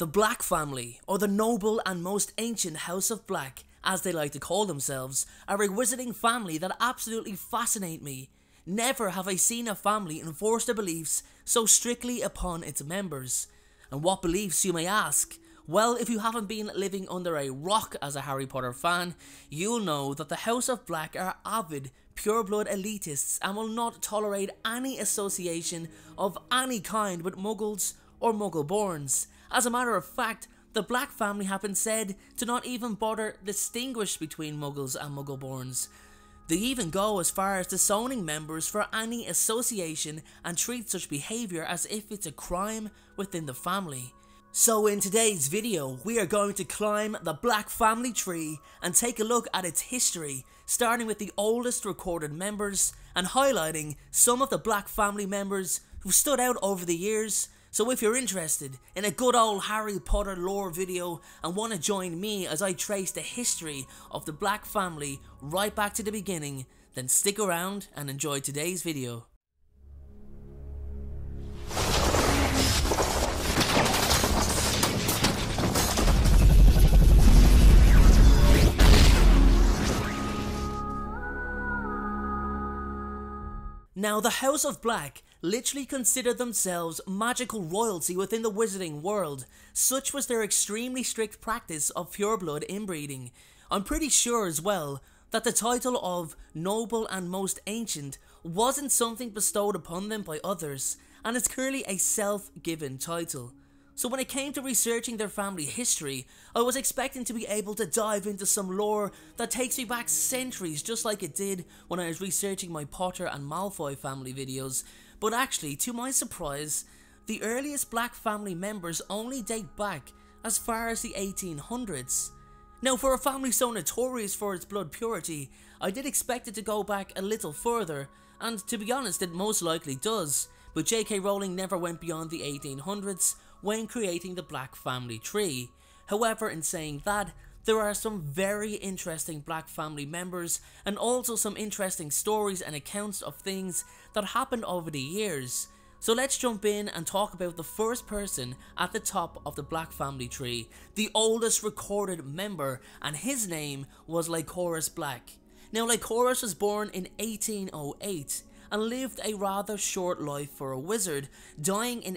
The Black family, or the noble and most ancient House of Black, as they like to call themselves, are a wizarding family that absolutely fascinate me. Never have I seen a family enforce their beliefs so strictly upon its members. And what beliefs, you may ask? Well, if you haven't been living under a rock as a Harry Potter fan, you'll know that the House of Black are avid, pureblood elitists and will not tolerate any association of any kind with Muggles or Muggle-borns. As a matter of fact, the Black family have been said to not even bother distinguish between Muggles and Muggle-borns. They even go as far as disowning members for any association and treat such behaviour as if it's a crime within the family. So in today's video, we are going to climb the Black family tree and take a look at its history, starting with the oldest recorded members and highlighting some of the Black family members who stood out over the years. So if you're interested in a good old Harry Potter lore video and want to join me as I trace the history of the Black family right back to the beginning, then stick around and enjoy today's video. Now, the House of Black literally considered themselves magical royalty within the wizarding world. Such was their extremely strict practice of pureblood inbreeding. I'm pretty sure as well that the title of noble and most ancient wasn't something bestowed upon them by others, and it's clearly a self-given title. So when it came to researching their family history, I was expecting to be able to dive into some lore that takes me back centuries, just like it did when I was researching my Potter and Malfoy family videos, but actually, to my surprise, the earliest Black family members only date back as far as the 1800s. Now, for a family so notorious for its blood purity, I did expect it to go back a little further, and to be honest, it most likely does, but J.K. Rowling never went beyond the 1800s when creating the Black family tree. However, in saying that, there are some very interesting Black family members and also some interesting stories and accounts of things that happened over the years. So let's jump in and talk about the first person at the top of the Black family tree, the oldest recorded member, and his name was Lycoris Black. Now, Lycoris was born in 1808 and lived a rather short life for a wizard, dying in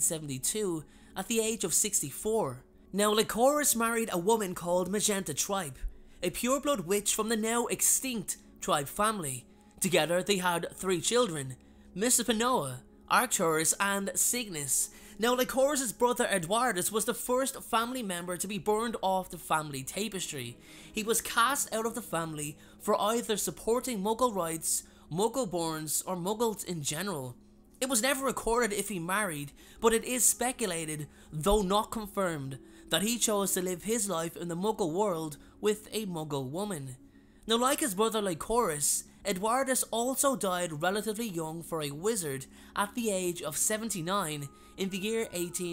1872 at the age of 64. Now, Lycoris married a woman called Magenta Tribe, a pureblood witch from the now extinct Tribe family. Together they had 3 children, Misopinoa, Arcturus and Cygnus. Now, Lycoris' brother Edwardus was the first family member to be burned off the family tapestry. He was cast out of the family for either supporting Muggle rights, Muggle-borns, or Muggles in general. It was never recorded if he married, but it is speculated, though not confirmed, that he chose to live his life in the Muggle world with a Muggle woman. Now, like his brother Lycoris, Edwardus also died relatively young for a wizard at the age of 79 in the year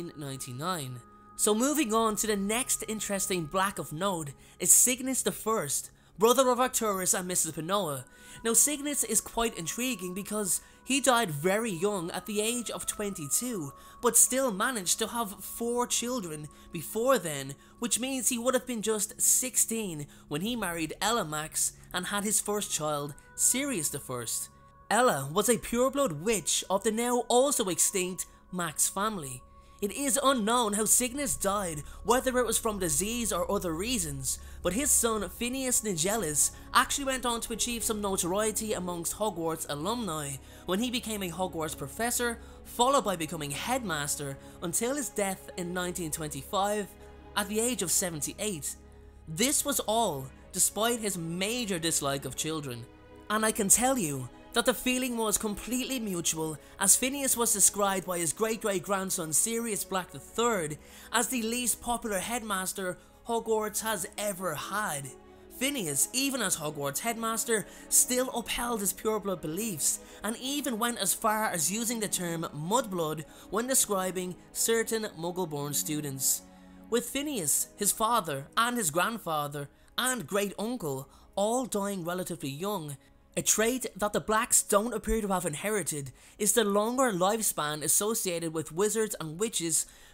1899. So moving on to the next interesting Black of note is Cygnus I, brother of Arcturus and Misopinoa. Now, Cygnus is quite intriguing because he died very young at the age of 22, but still managed to have 4 children before then, which means he would have been just 16 when he married Ella Max and had his first child, Sirius I. Ella was a pureblood witch of the now also extinct Max family. It is unknown how Cygnus died, whether it was from disease or other reasons, but his son Phineas Nigellus actually went on to achieve some notoriety amongst Hogwarts alumni when he became a Hogwarts professor, followed by becoming headmaster until his death in 1925 at the age of 78. This was all despite his major dislike of children. And I can tell you that the feeling was completely mutual, as Phineas was described by his great-great-grandson Sirius Black III as the least popular headmaster Hogwarts has ever had. Phineas, even as Hogwarts headmaster, still upheld his pureblood beliefs and even went as far as using the term mudblood when describing certain Muggle-born students. With Phineas, his father and his grandfather and great-uncle all dying relatively young, a trait that the Blacks don't appear to have inherited is the longer lifespan associated with wizards and witches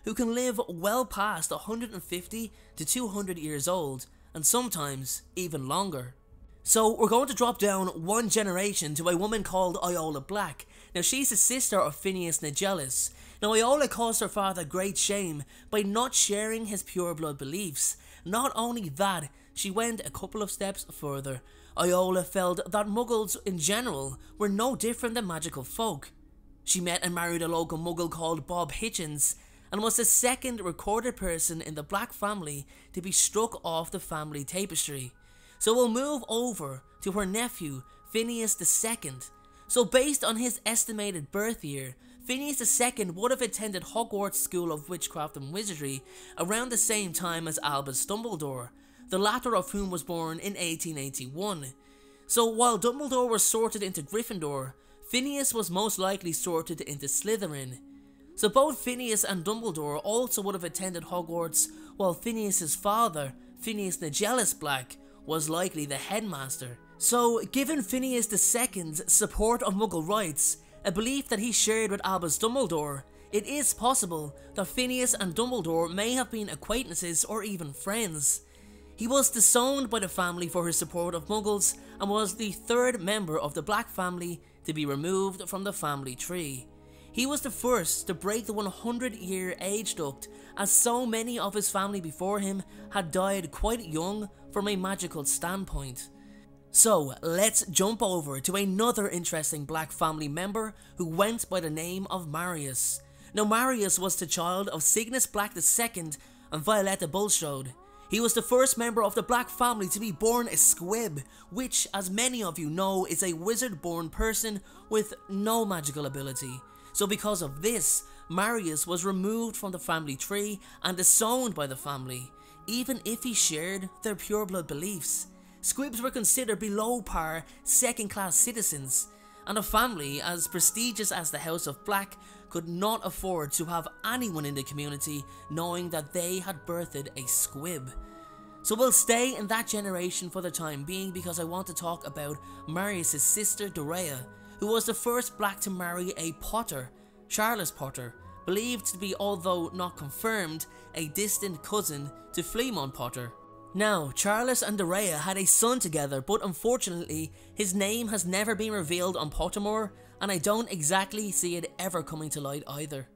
who can live well past 150 to 200 years old, and sometimes even longer. So we're going to drop down one generation to a woman called Iola Black. Now she's the sister of Phineas Nigellus. Now Iola caused her father great shame by not sharing his pureblood beliefs. Not only that, she went a couple of steps further. Iola felt that Muggles in general were no different than magical folk. She met and married a local Muggle called Bob Hitchens, and was the second recorded person in the Black family to be struck off the family tapestry. So we'll move over to her nephew, Phineas II. So based on his estimated birth year, Phineas II would have attended Hogwarts School of Witchcraft and Wizardry around the same time as Albus Dumbledore, the latter of whom was born in 1881. So while Dumbledore was sorted into Gryffindor, Phineas was most likely sorted into Slytherin. So both Phineas and Dumbledore also would have attended Hogwarts, while Phineas's father, Phineas Nigellus Black, was likely the headmaster. So given Phineas II's support of Muggle rights, a belief that he shared with Albus Dumbledore, it is possible that Phineas and Dumbledore may have been acquaintances or even friends. He was disowned by the family for his support of Muggles and was the third member of the Black family to be removed from the family tree. He was the first to break the 100-year age duct, as so many of his family before him had died quite young from a magical standpoint. So let's jump over to another interesting Black family member who went by the name of Marius. Now Marius was the child of Cygnus Black II and Violetta Bulstrode. He was the first member of the Black family to be born a squib, which, as many of you know, is a wizard-born person with no magical ability. So because of this, Marius was removed from the family tree and disowned by the family, even if he shared their pureblood beliefs. Squibs were considered below par, second-class citizens, and a family as prestigious as the House of Black could not afford to have anyone in the community knowing that they had birthed a squib. So we'll stay in that generation for the time being because I want to talk about Marius' sister Dorea, who was the first Black to marry a Potter, Charles Potter, believed to be, although not confirmed, a distant cousin to Fleamon Potter. Now, Charles and Dorea had a son together, but unfortunately, his name has never been revealed on Pottermore, and I don't exactly see it ever coming to light either.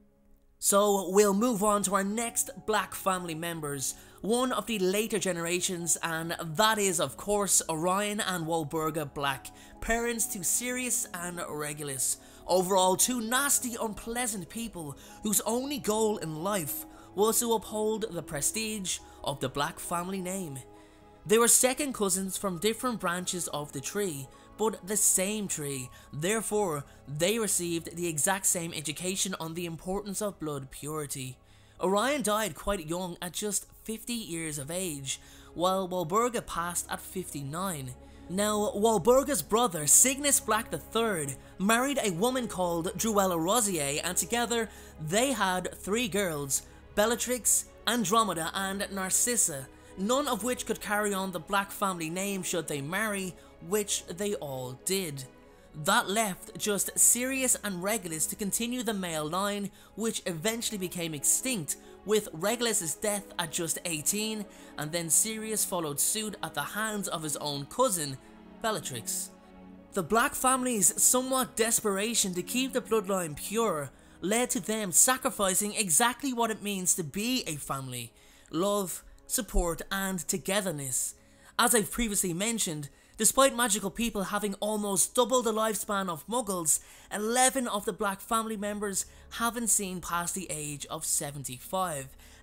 So we'll move on to our next Black family members, one of the later generations, and that is of course Orion and Walburga Black, parents to Sirius and Regulus. Overall, two nasty, unpleasant people whose only goal in life was to uphold the prestige of the Black family name. They were second cousins from different branches of the tree, but the same tree. Therefore, they received the exact same education on the importance of blood purity. Orion died quite young at just 50 years of age, while Walburga passed at 59. Now, Walburga's brother, Cygnus Black III, married a woman called Druella Rosier, and together they had 3 girls, Bellatrix, Andromeda and Narcissa, none of which could carry on the Black family name should they marry, which they all did. That left just Sirius and Regulus to continue the male line, which eventually became extinct, with Regulus's death at just 18, and then Sirius followed suit at the hands of his own cousin, Bellatrix. The Black family's somewhat desperation to keep the bloodline pure led to them sacrificing exactly what it means to be a family: love, support and togetherness. As I've previously mentioned, despite magical people having almost double the lifespan of Muggles, 11 of the Black family members haven't seen past the age of 75.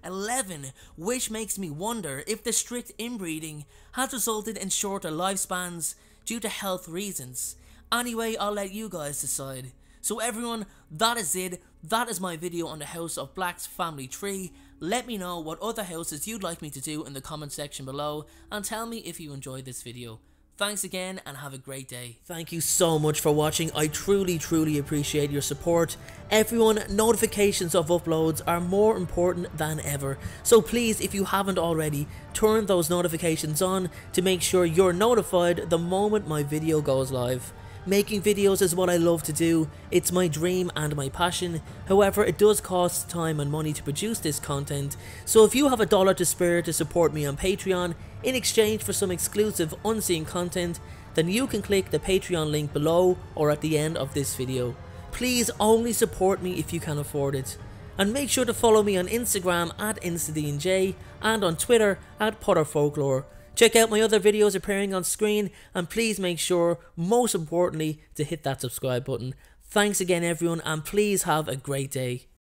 11, which makes me wonder if the strict inbreeding has resulted in shorter lifespans due to health reasons. Anyway, I'll let you guys decide. So everyone, that is it. That is my video on the House of Black's family tree. Let me know what other houses you'd like me to do in the comment section below, and tell me if you enjoyed this video. Thanks again and have a great day. Thank you so much for watching. I truly appreciate your support. Everyone, notifications of uploads are more important than ever. So please, if you haven't already, turn those notifications on to make sure you're notified the moment my video goes live. Making videos is what I love to do, it's my dream and my passion. However, it does cost time and money to produce this content, so if you have $1 to spare to support me on Patreon in exchange for some exclusive unseen content, then you can click the Patreon link below or at the end of this video. Please only support me if you can afford it. And make sure to follow me on Instagram at InstaDeanJ and on Twitter at PotterFolklore. Check out my other videos appearing on screen, and please make sure, most importantly, to hit that subscribe button. Thanks again everyone, and please have a great day.